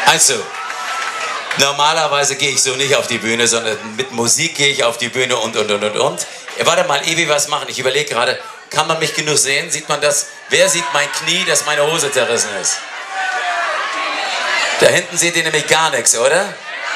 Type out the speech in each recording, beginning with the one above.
Also, normalerweise gehe ich so nicht auf die Bühne, sondern mit Musik gehe ich auf die Bühne und. Warte mal, Ewi, was machen? Ich überlege gerade, kann man mich genug sehen? Sieht man das? Wer sieht mein Knie, dass meine Hose zerrissen ist? Da hinten seht ihr nämlich gar nichts, oder?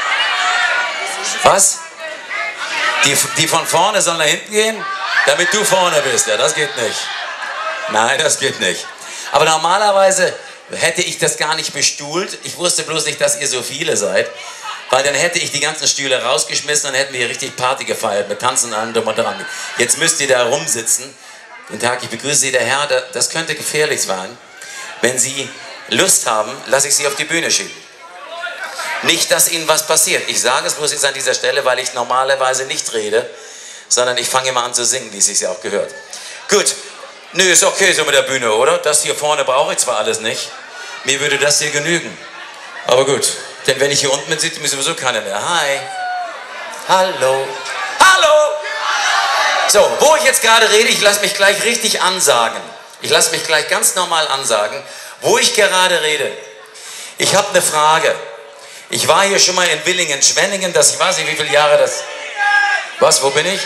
Was? Die von vorne sollen nach hinten gehen? Damit du vorne bist. Ja, das geht nicht. Nein, das geht nicht. Aber normalerweise hätte ich das gar nicht bestuhlt. Ich wusste bloß nicht, dass ihr so viele seid. Weil dann hätte ich die ganzen Stühle rausgeschmissen und hätten wir hier richtig Party gefeiert mit Tanzen und allem drum und dran. Jetzt müsst ihr da rumsitzen. Guten Tag, ich begrüße Sie, der Herr. Das könnte gefährlich sein. Wenn Sie Lust haben, lasse ich Sie auf die Bühne schieben. Nicht, dass Ihnen was passiert. Ich sage es bloß jetzt an dieser Stelle, weil ich normalerweise nicht rede, sondern ich fange immer an zu singen, wie es sich ja auch gehört. Gut. Nö, ist okay so mit der Bühne, oder? Das hier vorne brauche ich zwar alles nicht. Mir würde das hier genügen. Aber gut. Denn wenn ich hier unten bin, sieht mich sowieso keiner mehr. Hi. Hallo. Hallo. So, wo ich jetzt gerade rede, ich lasse mich gleich richtig ansagen. Ich lasse mich gleich ganz normal ansagen, wo ich gerade rede. Ich habe eine Frage. Ich war hier schon mal in Villingen-Schwenningen, ich weiß nicht, wie viele Jahre das... Was, wo bin ich?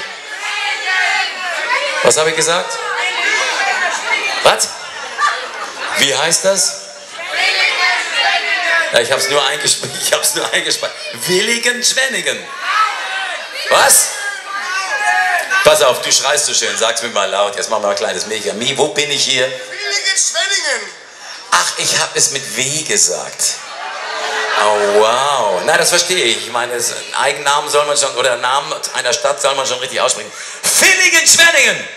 Was habe ich gesagt? Was? Wie heißt das? Ja, ich habe es nur eingesprochen. Villingen-Schwenningen. Was? Pass auf, du schreist so schön, sag's mir mal laut. Jetzt machen wir mal ein kleines Mega-Mi. Wo bin ich hier? Villingen-Schwenningen. Ach, ich habe es mit W gesagt. Oh, wow. Na, das verstehe ich. Ich meine, einen Eigennamen soll man schon, oder einen Namen einer Stadt soll man schon richtig aussprechen. Villingen-Schwenningen!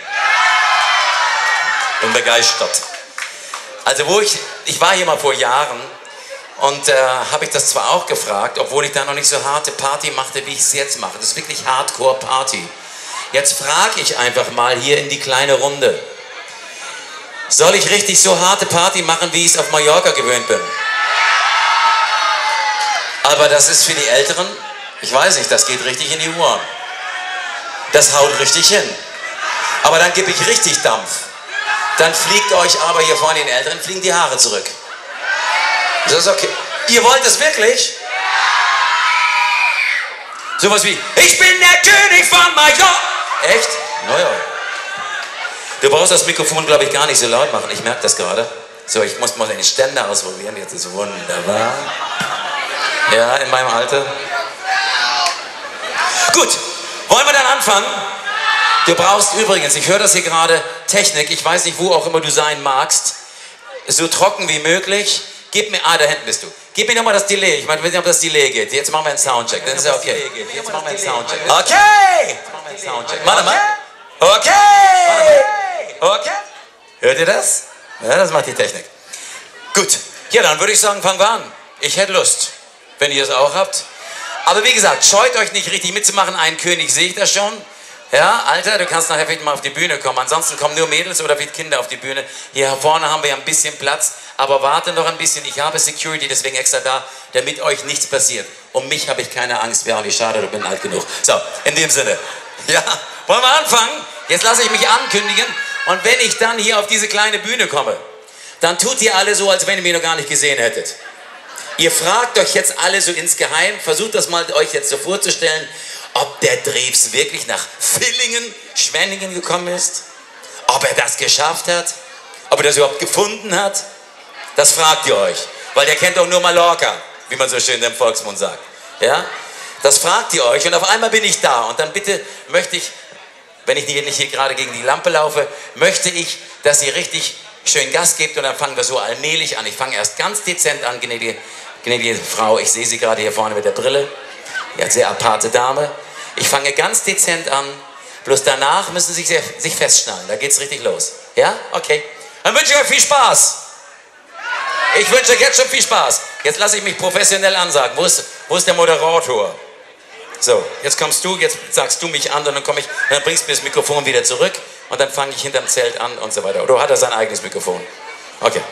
Bin begeistert. Also, ich war hier mal vor Jahren und habe ich das zwar auch gefragt, obwohl ich da noch nicht so harte Party machte, wie ich es jetzt mache. Das ist wirklich Hardcore-Party. Jetzt frage ich einfach mal hier in die kleine Runde. Soll ich richtig so harte Party machen, wie ich es auf Mallorca gewöhnt bin? Aber das ist für die Älteren, ich weiß nicht, das geht richtig in die Ohren. Das haut richtig hin. Aber dann gebe ich richtig Dampf. Dann fliegt euch aber hier vorne den Älteren, fliegen die Haare zurück. Das ist okay. Ihr wollt es wirklich? Sowas wie, ich bin der König von Mallorca. Echt? Naja. Du brauchst das Mikrofon, glaube ich, gar nicht so laut machen. Ich merke das gerade. So, ich muss mal den Ständer ausprobieren. Jetzt ist es wunderbar. Ja, in meinem Alter. Gut, wollen wir dann anfangen? Du brauchst übrigens, ich höre das hier gerade, Technik, ich weiß nicht, wo auch immer du sein magst, so trocken wie möglich. Gib mir, da hinten bist du. Gib mir nochmal das Delay, ich meine, ich weiß nicht, ob das Delay geht. Jetzt machen wir einen Soundcheck, dann ist ja okay. Jetzt machen wir einen Soundcheck. Okay! Warte mal. Okay! Okay! Hört ihr das? Ja, das macht die Technik. Gut, ja, dann würde ich sagen, fangen wir an. Ich hätte Lust. Wenn ihr es auch habt. Aber wie gesagt, scheut euch nicht richtig mitzumachen. Einen König sehe ich da schon. Ja, Alter, du kannst nachher vielleicht mal auf die Bühne kommen. Ansonsten kommen nur Mädels oder viele Kinder auf die Bühne. Hier vorne haben wir ja ein bisschen Platz. Aber warte noch ein bisschen. Ich habe Security, deswegen extra da, damit euch nichts passiert. Um mich habe ich keine Angst. Wäre auch nicht schade, ich bin alt genug. So, in dem Sinne. Ja, wollen wir anfangen? Jetzt lasse ich mich ankündigen. Und wenn ich dann hier auf diese kleine Bühne komme, dann tut ihr alle so, als wenn ihr mich noch gar nicht gesehen hättet. Ihr fragt euch jetzt alle so insgeheim, versucht das mal euch jetzt so vorzustellen, ob der Drews wirklich nach Villingen-Schwenningen gekommen ist, ob er das geschafft hat, ob er das überhaupt gefunden hat. Das fragt ihr euch, weil der kennt doch nur Mallorca, wie man so schön im Volksmund sagt. Ja? Das fragt ihr euch und auf einmal bin ich da und dann bitte möchte ich, wenn ich nicht hier gerade gegen die Lampe laufe, möchte ich, dass ihr richtig schön Gas gebt und dann fangen wir so allmählich an. Ich fange erst ganz dezent an, gnädige Frau, ich sehe sie gerade hier vorne mit der Brille, ja, sehr aparte Dame. Ich fange ganz dezent an, bloß danach müssen Sie sich festschnallen, da geht's richtig los. Ja? Okay. Dann wünsche ich euch viel Spaß. Ich wünsche euch jetzt schon viel Spaß. Jetzt lasse ich mich professionell ansagen. Wo ist der Moderator? So, jetzt kommst du, jetzt sagst du mich an und dann komme ich, dann bringst du mir das Mikrofon wieder zurück und dann fange ich hinterm Zelt an und so weiter. Oder hat er sein eigenes Mikrofon? Okay.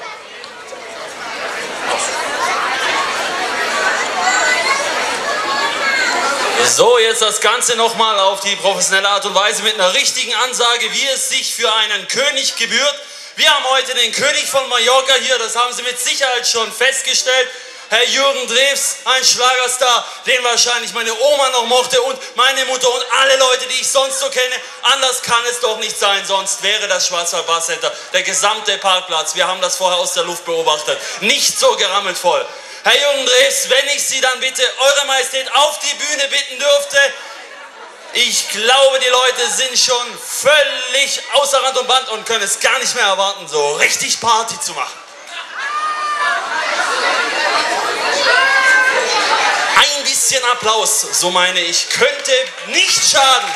So, jetzt das Ganze nochmal auf die professionelle Art und Weise mit einer richtigen Ansage, wie es sich für einen König gebührt. Wir haben heute den König von Mallorca hier, das haben Sie mit Sicherheit schon festgestellt. Herr Jürgen Drews, ein Schlagerstar, den wahrscheinlich meine Oma noch mochte und meine Mutter und alle Leute, die ich sonst so kenne. Anders kann es doch nicht sein, sonst wäre das Schwarzwald Bar Center, der gesamte Parkplatz, wir haben das vorher aus der Luft beobachtet, nicht so gerammelt voll. Herr Jürgen Drews, wenn ich Sie dann bitte, Eure Majestät, auf die Bühne bitten dürfte. Ich glaube, die Leute sind schon völlig außer Rand und Band und können es gar nicht mehr erwarten, so richtig Party zu machen. Ein bisschen Applaus, so meine ich, könnte nicht schaden.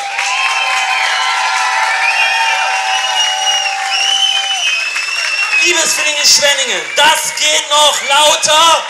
Liebes Villingen-Schwenningen, das geht noch lauter.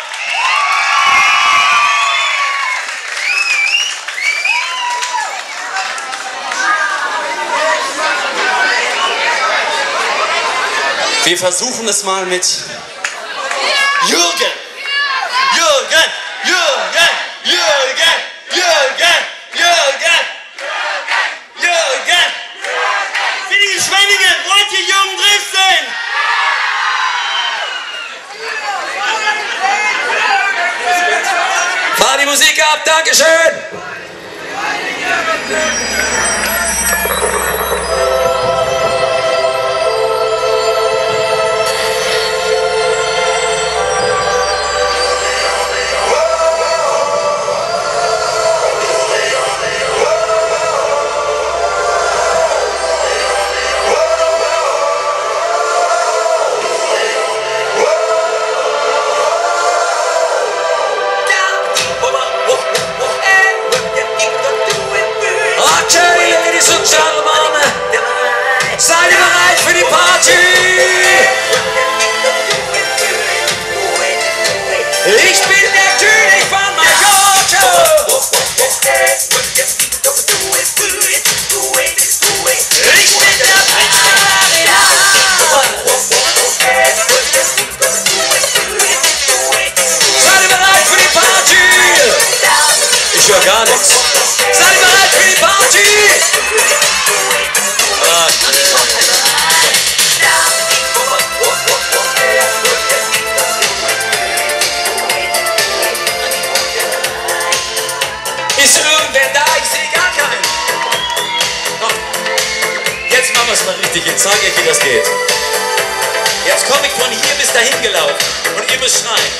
Wir versuchen es mal mit Jürgen. Jürgen, Jürgen, Jürgen, Jürgen, Jürgen, Jürgen. Villingen-Schwenningen, wollt ihr Jürgen Drews sehen? Fahr die Musik ab, Dankeschön! Seid ihr bereit für die Party? Ich bin der König von Mallorca. Ich bin der Paria. Seid ihr bereit für die Party? Ich höre gar nichts. Seid ihr bereit für die Party? Ist irgendwer da? Ich sehe gar keinen. Komm. Jetzt machen wir es mal richtig. Jetzt zeige ich, wie das geht. Jetzt komme ich von hier bis dahin gelaufen. Und ihr müsst schreien.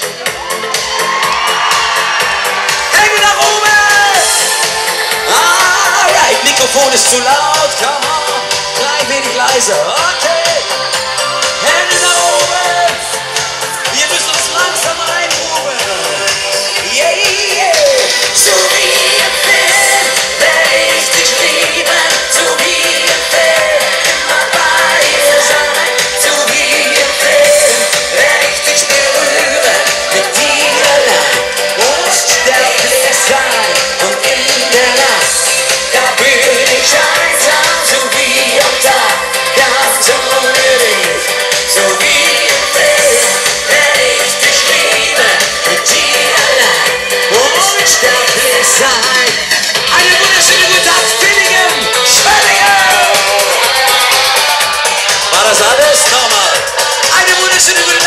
Hände nach oben! Alright, Mikrofon ist zu laut. Come on. Klein wenig leiser. Okay. Hände nach oben. Wir müssen uns langsam reinrufen. Yeah, yeah. So wie ihr bin, werde ich dich lieben. So wie ihr bin, immer bei dir sein. So wie ihr bin, werde ich dich berühren. Mit dir allein unsterblich sein. Und in der Nacht, da bin ich einsam. So wie am Tag, ganz ohne dich. So wie ihr bin, werde ich dich lieben. Mit dir allein unsterblich sein. Eine wunderschöne gute Tag, Villingen-Schwenningen! War das alles? Nochmal. Eine wunderschöne gute